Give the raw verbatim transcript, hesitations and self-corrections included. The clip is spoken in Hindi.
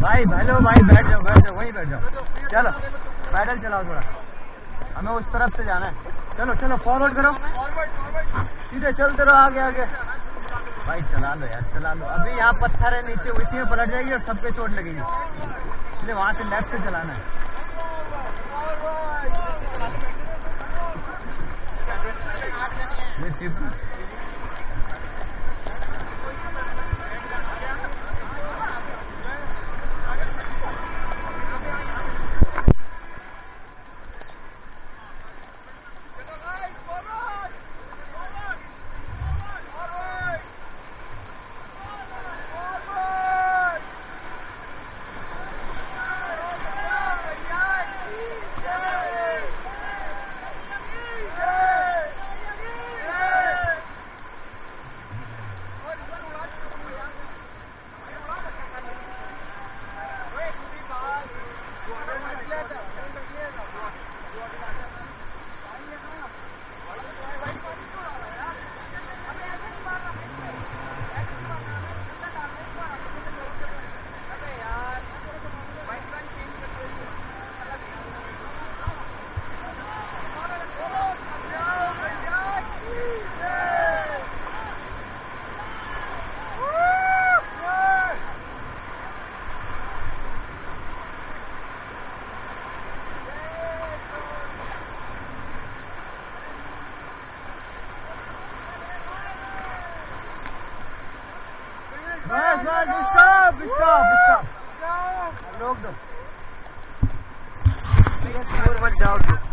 भाई हेलो भाई, बैठ जाओ बैठ जाओ, वहीं बैठ जाओ। चलो पैदल चलाओ थोड़ा, हमें उस तरफ से जाना है। चलो चलो फॉरवर्ड करो, सीधे चलते रहो आगे आगे। भाई चला लो यार, चला लो। अभी यहाँ पत्थर है नीचे, उसी में पलट जाएगी और सब पे चोट लगेगी, इसलिए वहाँ से लेफ्ट से चलाना है। ये बस बस स्टॉप स्टॉप स्टॉप, रोक दो, मत जाओ।